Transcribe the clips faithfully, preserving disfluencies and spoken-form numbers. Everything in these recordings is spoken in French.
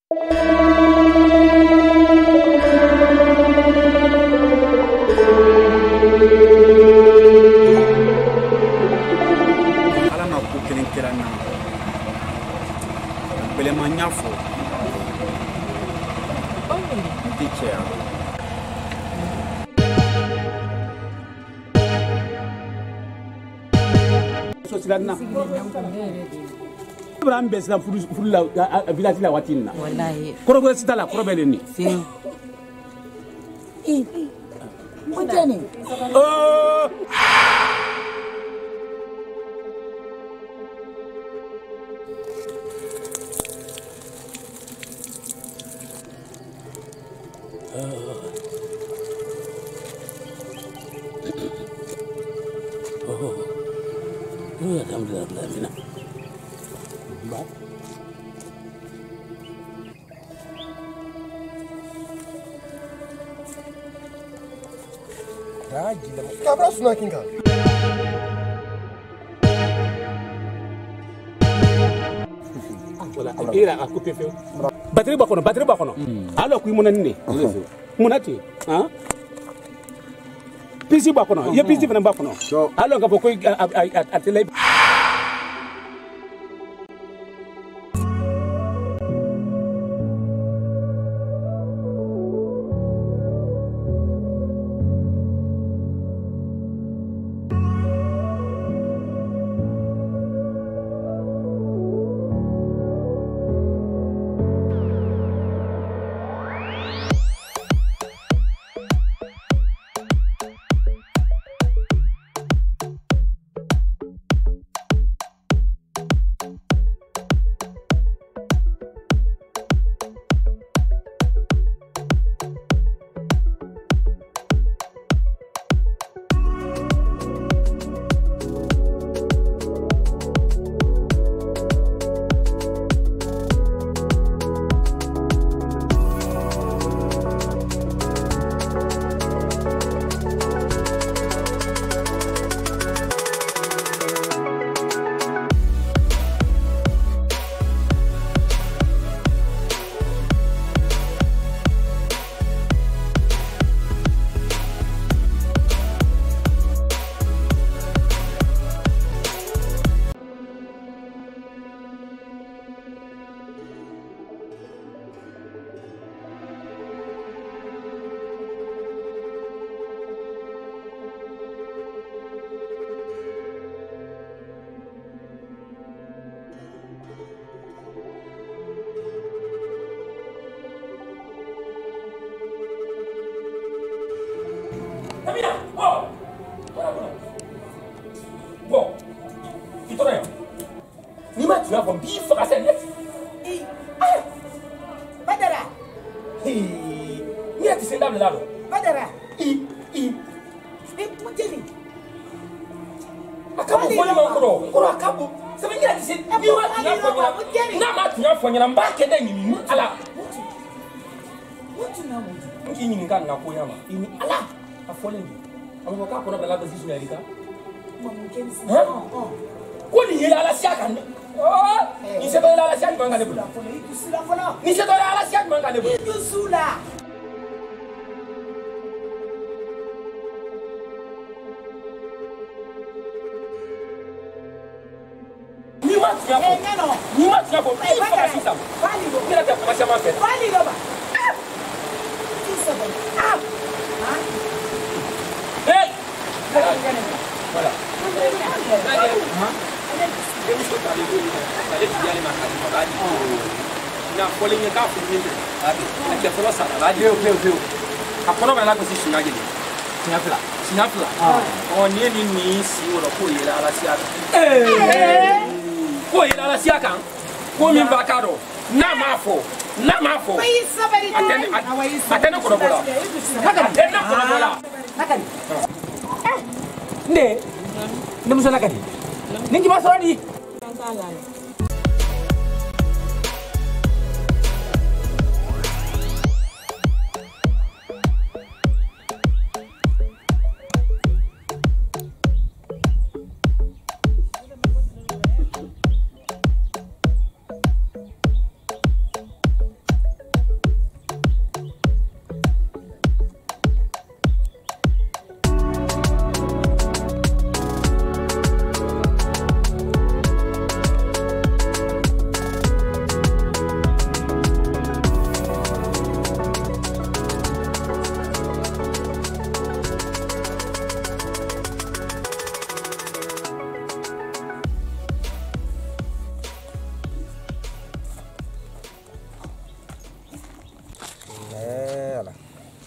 Nimafo N'difa. So siladna. Ibrahim besla furu furu la village la watina. Wallahi. Korogo sita la korobele ni. Sim. Eh. Mutane. Oh. Oh, alhamdulillah. Ba. Raji, kabra suna kinga. Wala, ira aku pepe. Bateri ba kono, bateri ba kono. Alo ku mona ni. Monati, hein? Pisi ba kono, ye pisi fana ba kono. Alo ka boko atele. Tu as bon bif à cette lettre. Ah, Badara. Hey, il y a des sénables là. Badara. I, I. Mais moi t'es dit. Akabu faut le encore. Encore akabu. Ça veut dire que c'est. Ni wa tu as fait. Na ma tu as fait. Na mba kede ni. Ala. What na mo? Nki ni ngana ko yama. Ini ala. Afole ni. Amo ka ko na bala basi suna rika. Mo mkensi. Oh. Ko ni yela ala siaka. Oh, ni se doit la sienne manga lebula. Ni se doit la sienne manga lebula. Ni sula. Ni wa tu ya. Eh non. Ni wa tu ya bo. Ni fa si sam. Vali do. Ni la ta commencer à faire. Vali do ba. Ah. Qui se bon. Ah. Hein? Hey. Voilà. Hein? Na falling a car for me. I can follow some. I do, do, do. A follow my position again. Sinafla, Sinafla. Oh, nearly me, see what a poor Alasiaca. Eh, poor Alasiaca. Call me Bacaro. Nimafo, Nimafo. I cannot corroborate. I cannot corroborate. Ne, Nimusalakani. Ningi masoni.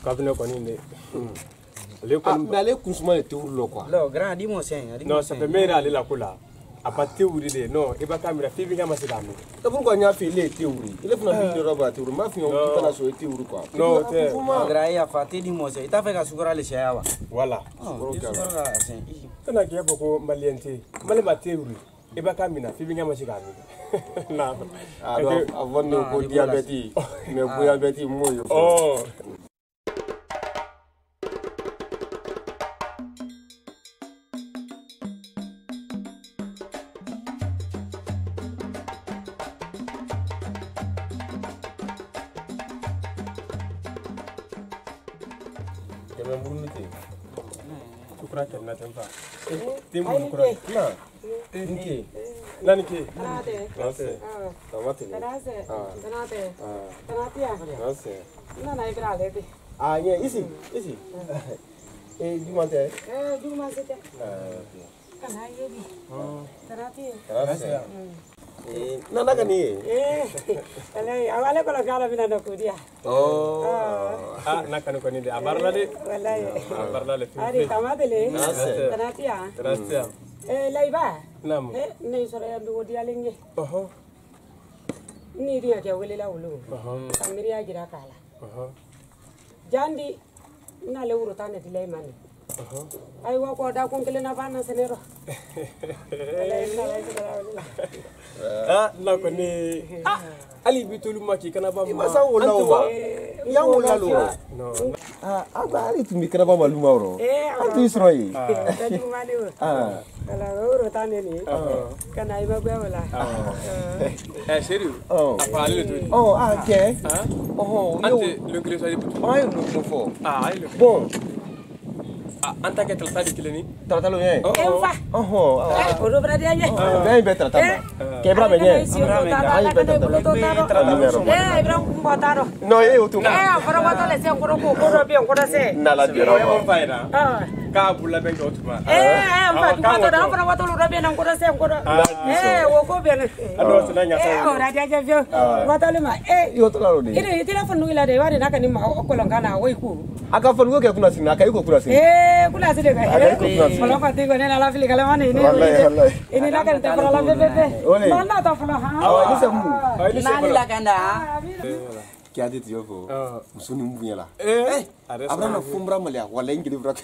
Kabine koni ne. Mais allez consommer le tour là quoi. Non, grand, dis-moi ça. Non, ça fait meilleur aller là là. A partir où il est non, il va camera filmer comme ça là. Pourquoi il a fait les théories? Il est venu de roba théorie, ma fille on peut pas sur théorie quoi. Non, c'est grand, il a fait dis-moi ça. Il t'a fait que soukra le chaya. Voilà. Soukra c'est. Tana qui a beaucoup maliente. Malé ma théorie. Il va camera filmer comme ça là. Non. Alors avant de diabète, mais pour diabète moi. Oh. Niki. Naniki. Tanate. Nase. Tamate. Tanase. Tanate. Ah. Tanatia. Nase. Nana ibra lebe. Ah, yeah, ici, ici. Et du matin. Eh, du masete. Ah, ok. Kana yebi. Tanati. Nase. Eh, nana kani. Eh. Ale awale kola kala bina na kudia. Oh. Ah, nakanu koni de abarla de. Wallahi. Abarla le. Ari tamate le. Nase. Tanatia. Terasa. Eh, laiba. Nam. Eh, nei sore ya du dia linge. Oh. Ni dia ke wele la wulu. Oh. Kamiri ya gira kala. Oh. Jandi na le uru tane dilai mani. Oh. Ai wa ko da kun kele na bana senero. Ah, nakoni. Ah, ali bitulu maki kana ba ma. Masa wala wa. Ya wala lo. No. Ah, aba ali tu mikra ba maluma oro. Eh, Atu isroi. ta ju mali wo. Ah. Kala uru tane ni. Kana iba gwa wala. Eh, sérieux? Oh. Apa ali tu? Oh, ah, ok. Hein? Oh, Ante le gré ça dit. Ah, il nous faut. Ah, il le. Bon. Ah, anta que tratar de kileni. Tratalo bien. Enfa. Oh, Eh, uru berada aja. bien bien tratalo. Quebra bien. Ai beta taro. Eh, ibra mbotaro. No, eh, o tu. Eh, fora boto le se ngoro ko ko bien ko se. Na la Pero dira. on faira. Ah. Ka bulla ben ko tuma. Eh, eh, fa tu boto da fora boto lu bien ko se ngoro. Eh, wo ko bien. Ado senanya Eh, sa. ora dia je vio. Boto le ma. Eh, Yo to la ro de. ire telefonu ila de wari naka ni ma ko longana wai ku. Aka fonu ke kuna sina, aka yuko kuna sina. Eh, kula sile ka. Aka yuko kuna sina. Kalau kau tengok ni ala fili kalau mana ini. Wallahi, wallahi. Ini nak kita perlu lebih lebih. Oleh. Mana tahu perlu ha. Ah, ini semu. Nani la kanda? Kia de tio fo. Musuni mbunya la. Eh, Abra na fumbra malia, wala ingili brak.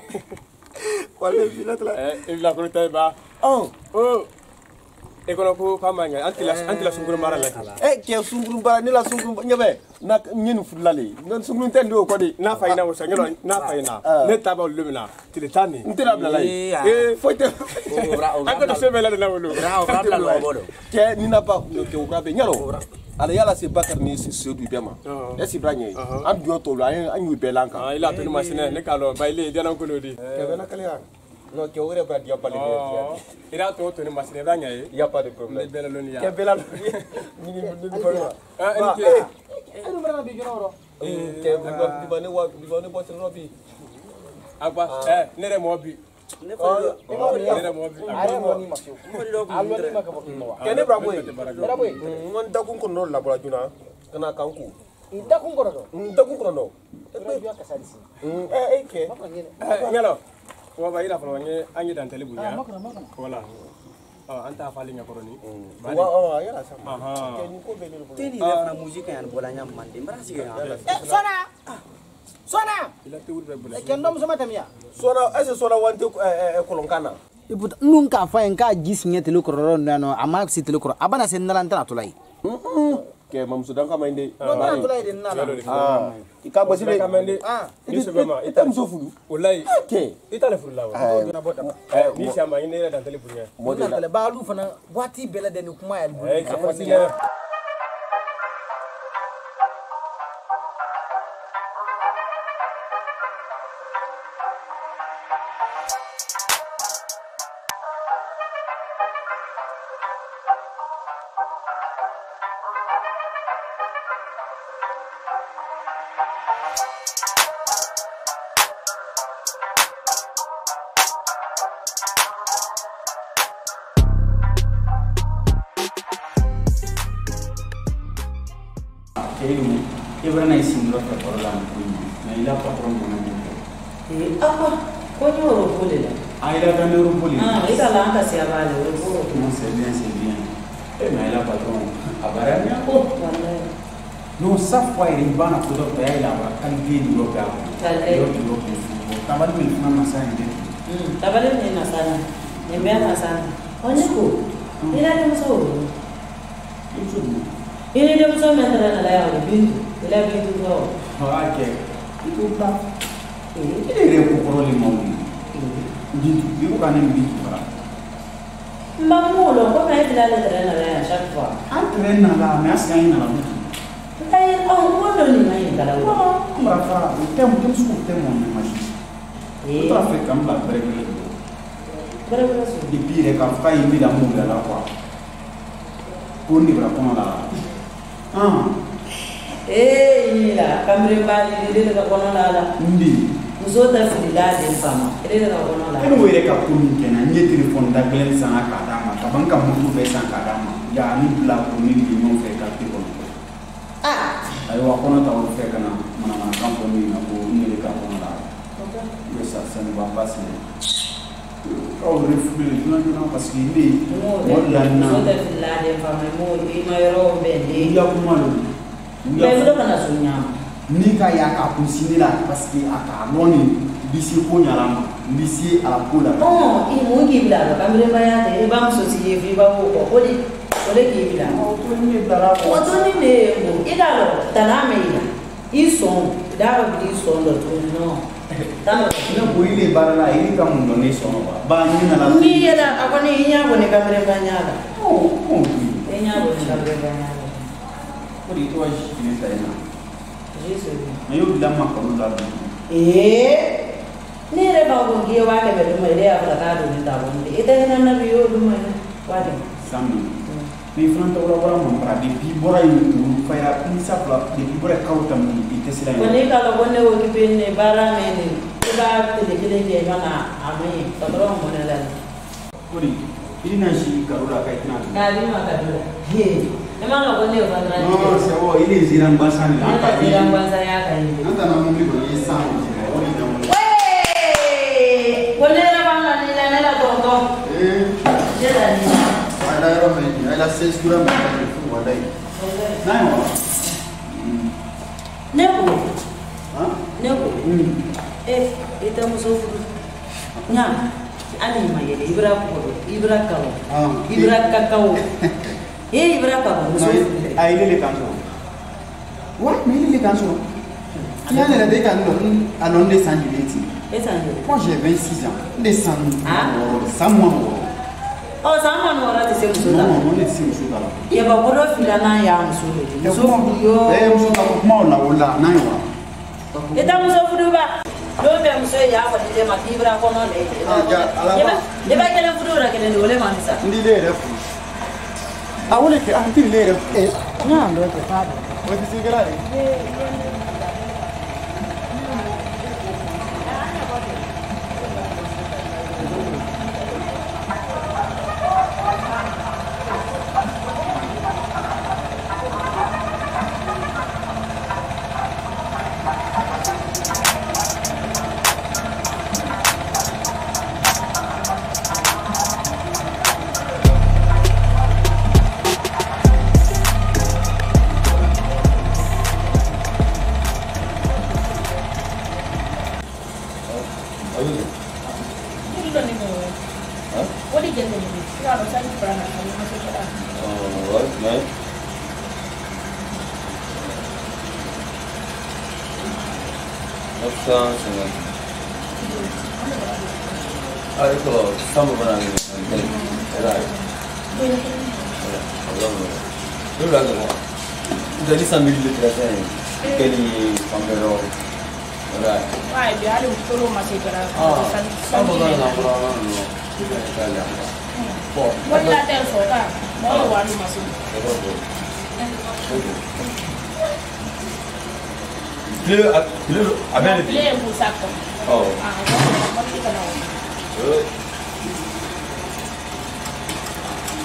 Wala bila tla. eh, il la ko tay ba. Oh. Oh. E kono ko famanya anti la anti la sunguru mara la. Eh, ke sunguru bara ni la sunguru nyabe. Na nyenu fulale. Non sunguru tendo ko di. Na faina wo sangelo na faina. Ne taba lumina. Tiletani. Ntira bla lai. Eh, Foite. Ako to sebe la na wolo. Bravo, bravo la lobodo. Ke ni na pa ke o brabe nyalo. Ala yala se bakar ni se se du bema. E si branye. Am bio to la an yu belanka. Ah, il a tenu masine ne kalo baile dia na ko lodi. Ke bena kale no ke ore ba dia pale Oh. Il a to tenu masine branya e. Il y a pas de Ne problème. bela loni ya. Ke bela ni ni ni ko. Ah, Ba, ni eh. Ini berapa biji orang? Eh, ke ba di bane wa di bane bo se robi. Agba eh nere mo bi. Ne fa yo. Nere mo bi. Are mo ni masio. Allo ni maka Ke ne bra boy. Bra boy. Ngon da kun ko no la bra juna. Kana kanku. Ida kun koro. Da kun ko no. Dia kasarisi. Eh, eh ke. Eh, ngalo. Wa ba ira falo nge anyi dan tele bunya. Wala. Ah, anta fali nya koroni. Wa wa ya la sama. Aha. Ke ni ko be ni. Tini la na musika yan bolanya mande. Mbrasi ga. Eh, sona. Sona. Il a te wuri be bula. Kendom sama tamia. Sona ese sona wante eh eh kolonkana. Ibuta nunca fa en ka gisnya tele kororo nano ama si tele kororo abana sen nalanta tulai. Ke mam sudan ka mande. Nona tulai din nala. Ah. Ika bosi be. Ah, ni so be ma. Ita mso fulu. Wallahi. Ke. Ita le furu lawa. Eh, ni chama ni nere dan tele bunya. Modela. Nala balu fana wati bela den kuma ya albu. Eh, ka fasile. Ibrana isimro ka parola mkunyi. Na ila patron mwana mkunyi. Eh, apa? Kwenye urupuli la? Ah, ila kande urupuli. Ah, ila langa siya bale, urupuli. Non, c'est bien, c'est bien. Eh, na ila patron. Abarani yako. Wallahi. No, safwa ilibana kutoka ya ila wakaligi ni yoga hapo. Kalai. Yoga yoga mfumo. Tabali mlifuna masani ndio. Hmm, tabali mlifuna sana. Nimbea masana. Onyeko. Ila demso. Yuchubu. Ini demso mendara na laya bintu. Ila bintu ko. Okay. Itu ba. Eh, ile kokoro le mauni. Bintu, biu kana bintu bara. Mamulo, ko mai bila le terena la chaque fois. Ah, terena la, mais as gaina la. Ai, oh, quando ni mai kala. Não, para falar, o tempo tem que ter um homem mais. Eh. Outra vez que eu me lembrei. Berapa sih? Di pire ka fa yi mi da mu la kwa. Ko ni bra kono la. Ah. Eh, ila kamre mbali ile ka kono la. Ndi. Uzota filila de fama. Ile ka kono la. Eno were ka ko mi kenan nye telephone da glen sana ka da ma. Ka banka mutu be san ka da ma. Ya ni bla ko ni ni no fe ka ti kono. Ah. Ayo wa kono ta o fe kana mana mana company na ko ni ka kono la. Okay. Yo sa sa ni ba passer. Oh, refugee, non non parce qu'il est mort là non. Uzota filila de fama mo i mayro be de. Ya kuma lo. Mais lo kana sunya. Ni ka ya ka kusini la parce que aka noni bisi ko nyalama bisi ala ko la. Oh, i mo ki bila ka mre maya de ba mso si ye fi ba ko ko di ko le ki bila. Oh, to ni bila la ko. O to ni ne mo ida lo taname ila. I son da ba bi son lo to no. Tama na ko ile barala ile ka mundo ne so ba. Ba ni na la. Ni ida akoni nya ko ne ka mre banyala. Oh, oh. Nya ko ne ka mre banyala. Ko di to aji ni ta ina. Jesus. Ayo bila ma ko la. Eh. Ni re ba ko gi wa ke be mo ile ya ka ta do ni ta won. Ita ina na bi yo do mo wa de. Sami. Ni front ora ora mo pra di bi bora yu fa ya pinsa pla di bi bora kauta mi itesila. Ko ni ka lo ko ne wo ki pe ne bara me ni. Ba te de kile ke mana ami to ro mo ne la. Ko di ini na shi karura ka itina. Ga ni ma ka do. He. Emang lo ko ne wa ndra. No, se wo ile zirang basani la. Anta zirang basa ya ka ni. Anta na mumbi ko ni sa ni. Ori na mo. Wey! Ko ne ra ba na ni la ne la to to. Eh. Je la ni. Ada orang ni, ada sesura macam tu, ada. Nai mo. Neko. Ha? Neko. Eh, ita musofu. Nya. Ani ma yele ibra ko, ibra kawo. Ah. Ibra kakao. Eh, ibra kawo musofu. Ah, il est les cançons. Ouais, mais il est les cançons. Il y a des cançons à l'on descend du métier. Moi j'ai vingt-six ans. Descend. Ah. Ça moi. Oh, ça moi non rate c'est musofu. Non, non, c'est musofu là. Ya ba ko do filana ya musofu. Musofu yo. Eh, musofu ko mo la wala na yo. Ita musofu do ba. Do be musofu ya ko de ma ibra ko no le. Ah, ya, ala ba. Le ba kele fudu ra kele ole ma misa. Ndi le ref. Ah, wala ke ah, ti le ref. Eh, Nya ndo ke fa. Wa ti sigara ni. Allez, ça me va aller. Je vais aller. Vous allez s'amuser de tracer. Quel est Pambero? Voilà. Ouais, bien, allez, vous pouvez masser par là. Ah, ça me va aller. Bon, voilà la terre, ça va. Moi, on va aller masser. Clé à clé à bien le Clé pour ça. Oh. Ah, on va aller là. Euh.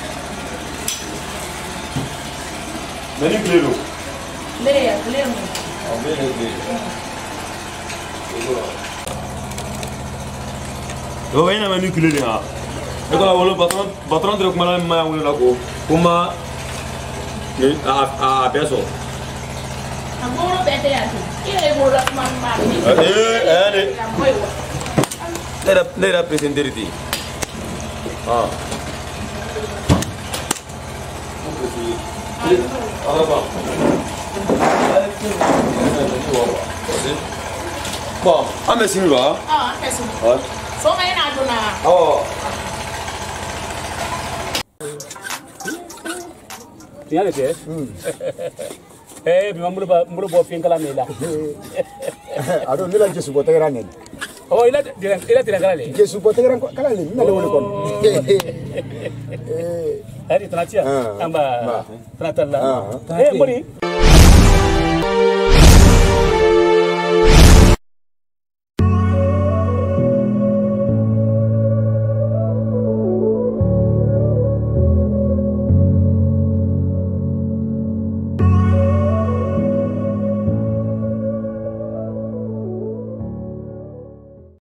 Mais les clés, Clé, clé. Oh, ini namanya nuclear ya. Kalau walau patron patron terus malah main wala ko, kuma ni a a peso. Agora bete ya tu. Iya ibu rak mama. Eh eh ni. Nera nera presenteriti. Ah. Apa? Bom, ame sini ba? Ah, ame sini. Oh. So mai na dona. Oh. Tiada ke? Eh, bima mulu ba mulu bo fin kala mela. Ado nila Jesu bo tegera nen. Oh, ila ila ila tira kala le. Jesu bo tegera kala le, nila wole kon. Eh, hari tanacia. Amba. Tanatalla. Eh, muri.